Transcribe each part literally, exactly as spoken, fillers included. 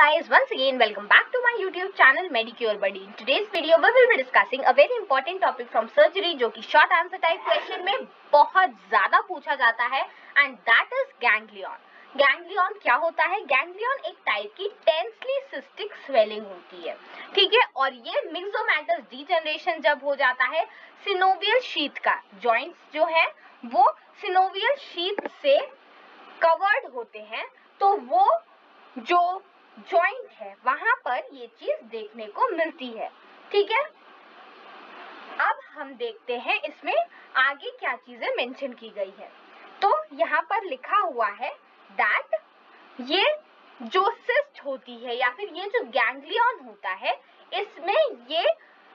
guys, once again welcome back to my YouTube channel Medicure Buddy. In today's video we will be discussing a very important topic from surgery जो कि short answer type question में बहुत ज़्यादा पूछा जाता है and that is ganglion. Ganglion क्या होता है? गैंग्लियन एक टाइप की टेंसली सिस्टिक स्वेलिंग होती है, ठीक है, और ये मिक्सोमैटस डीजनरेशन जब हो जाता है सिनोवियल शीथ का, जॉइंट्स जो है वो सिनोवियल शीथ से कवर्ड होते हैं, तो वो जो जॉइंट है वहां पर ये चीज देखने को मिलती है, ठीक है। अब हम देखते हैं इसमें आगे क्या चीजें मेंशन की गई है। तो यहाँ पर लिखा हुआ है दैट ये जो सिस्ट होती है या फिर ये जो गैंग्लियन होता है इसमें ये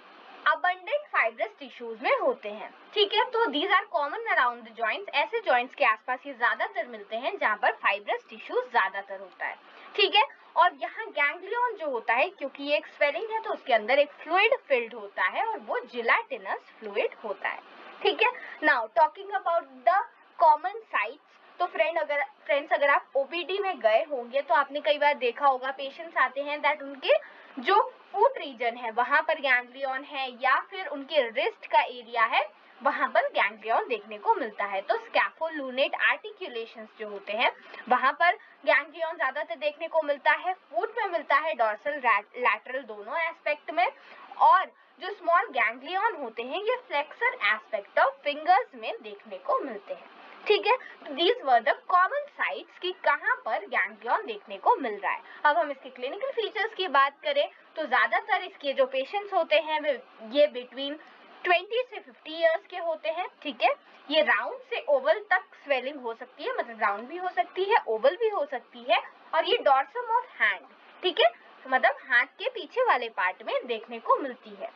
अबंडेंट फाइब्रस टिश्यूज में होते हैं, ठीक है। तो these are common around the joints, ऐसे जॉइंट्स के आसपास ये ज्यादातर मिलते हैं जहाँ पर फाइब्रस टिश्यूज ज्यादातर होता है, ठीक है। और यहाँ गैंग्लियन जो होता है क्योंकि ये एक स्वेलिंग है तो उसके अंदर एक फ्लूइड फिल्ड होता है और वो जिलेटिनस फ्लूइड होता है, ठीक है। Now talking about the common sites, तो फ्रेंड अगर फ्रेंड्स अगर आप ओपीडी में गए होंगे तो आपने कई बार देखा होगा पेशेंट्स आते हैं दैट उनके जो फुट रीजन है वहां पर गैंग्लियन है या फिर उनके रिस्ट का एरिया है वहां पर गैंग्लियन देखने को मिलता है। तो स्कैफोलुनेट आर्टिकुलेशंस जो होते हैं वहां पर गैंग्लियन ज्यादातर देखने को मिलता है, फुट में मिलता है, डॉर्सल लैटरल दोनों एस्पेक्ट में, और जो स्मॉल गैंग्लियन होते हैं ये फ्लेक्सर एस्पेक्ट ऑफ फिंगर्स में देखने को मिलते हैं, ठीक है। These were the common sites कि कहाँ पर गैंग्लियन देखने को मिल रहा है। अब हम इसके क्लिनिकल फीचर्स की बात करें तो ज्यादातर इसके जो पेशेंट्स होते हैं ये बिटवीन ट्वेंटी से फिफ्टी इयर्स के होते हैं, ठीक है। ये राउंड से ओवल तक स्वेलिंग हो सकती है, मतलब राउंड भी हो सकती है, ओवल भी हो सकती है, और ये डॉर्सम ऑफ हैंड, ठीक है, मतलब हाथ के पीछे वाले पार्ट में देखने को मिलती है।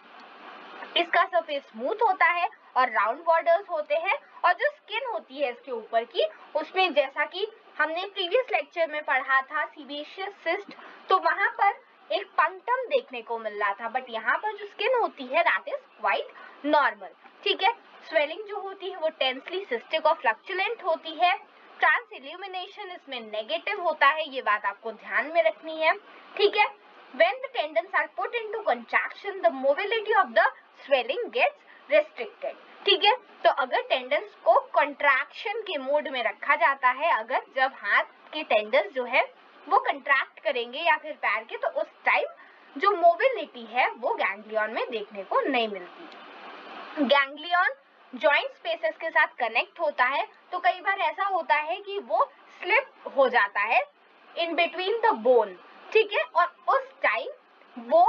इसका सरफेस स्मूथ होता है और राउंड बॉर्डर्स होते हैं, और जो स्किन होती है इसके ऊपर की उसमें जैसा कि हमने प्रीवियस लेक्चर में पढ़ा था सीबेशियस सिस्ट, तो वहां पर एक पंक्टम देखने को मिल रहा था, बट यहाँ पर जो स्किन होती है दैट इज क्वाइट नॉर्मल, ठीक है। स्वेलिंग जो होती है वो टेंसली सिस्टिक और फ्लक्चुलेंट होती है। ट्रांस इल्यूमिनेशन इसमें नेगेटिव होता है, ये बात आपको ध्यान में रखनी है, ठीक है। When the tendons are put into contraction, the mobility of the swelling gets restricted, ठीक है। तो अगर टेंडन्स को कंट्रैक्शन के मोड में रखा जाता है, अगर जब हाथ के टेंडन्स जो है वो कंट्रैक्ट करेंगे या फिर पैर के, तो उस टाइम जो मोबिलिटी है वो गैंग्लियन में देखने को नहीं मिलती। गैंग्लियन जॉइंट स्पेसेस के साथ कनेक्ट होता है, तो कई बार ऐसा होता है कि वो स्लिप हो जाता है इन बिटवीन द बोन, ठीक है, और उस टाइम वो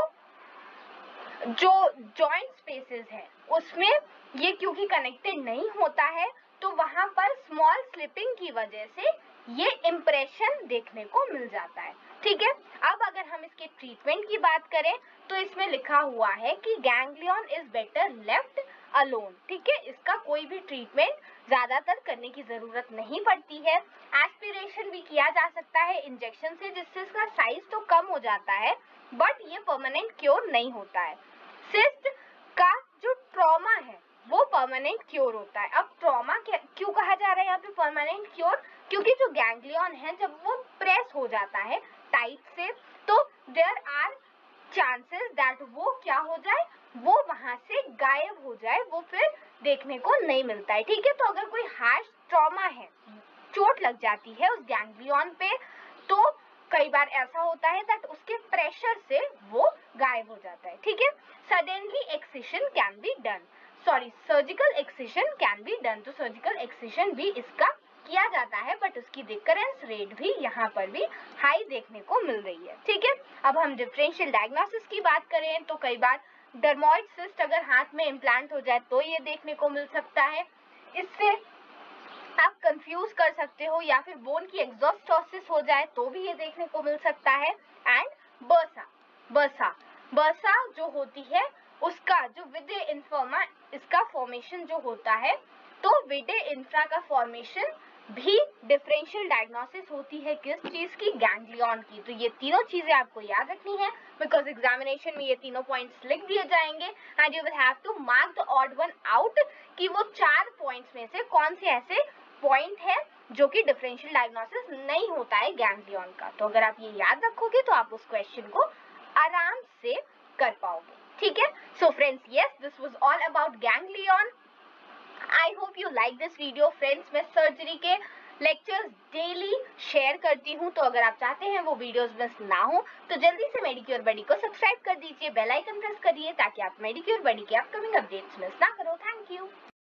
जो जॉइंट स्पेसेस है उसमें ये क्योंकि कनेक्टेड नहीं होता है तो वहां पर स्मॉल स्लिपिंग की वजह से ये इम्प्रेशन देखने को मिल जाता है, ठीक है। अब अगर हम इसके ट्रीटमेंट की बात करें तो इसमें लिखा हुआ है कि ganglion is better left alone, ठीक है, इसका कोई भी ट्रीटमेंट ज्यादातर करने की जरूरत नहीं पड़ती है। एस्पिरेशन भी किया जा सकता है इंजेक्शन से, जिससे इसका साइज तो कम हो जाता है बट ये परमानेंट क्योर नहीं होता है। सिस्ट का जो ट्रॉमा है वो परमानेंट क्योर होता है। अब ट्रॉमा क्यों कहा जा रहा है यहाँ पे परमानेंट क्योर? क्योंकि जो गैंग्लियन है जब वो प्रेस हो जाता है टाइट से तो देयर आर चांसेस दैट वो क्या हो जाए, वो वहां से गायब हो जाए, वो फिर देखने को नहीं मिलता है, ठीक है। तो अगर कोई हार्श ट्रॉमा है, चोट लग जाती है उस गैंग्लियन पे, तो कई बार ऐसा होता है दैट उसके प्रेशर से वो गायब हो जाता है, ठीक है। Suddenly excision can be done, sorry surgical excision can be done, तो सर्जिकल एक्सिशन भी इसका किया जाता है बट उसकी रिकरेंस रेट भी यहाँ पर भी हाई देखने को मिल रही है, ठीक है। अब हम डिफरेंशियल डायग्नोसिस की बात करें तो कई बार डर्मोइड सिस्ट अगर हाथ में इम्प्लांट हो जाए तो ये देखने को मिल सकता है। इससे आप कंफ्यूज कर सकते हो, या फिर बोन की एक्सोस्टोसिस हो जाए तो भी ये देखने को मिल सकता है। एंड बर्सा बर्सा बर्सा जो होती है उसका जो विडे इन्फर्मा इसका फॉर्मेशन जो होता है, तो विडे इंफ्रा का फॉर्मेशन भी डिफरेंशियल डायग्नोसिस होती है किस चीज की, गैंग्लियन की। तो ये तीनों चीजें आपको याद रखनी है बिकॉज एग्जामिनेशन में ये तीनों पॉइंट्स लिख दिए जाएंगे and you will have to mark the odd one out कि वो चार पॉइंट्स में से कौन से ऐसे पॉइंट है जो कि डिफरेंशियल डायग्नोसिस नहीं होता है गैंग्लियन का। तो अगर आप ये याद रखोगे तो आप उस क्वेश्चन को आराम से कर पाओगे, ठीक है। So friends, yes, this was all about ganglion. I hope you like this video. Friends, मैं सर्जरी के लेक्चर्स डेली शेयर करती हूँ, तो अगर आप चाहते हैं वो वीडियोस मिस ना हो तो जल्दी से मेडिक्योर बडी को सब्सक्राइब कर दीजिए, बेल आइकन प्रेस करिए ताकि आप मेडिक्योर बडी के अपकमिंग अपडेट्स मिस ना करो। Thank you.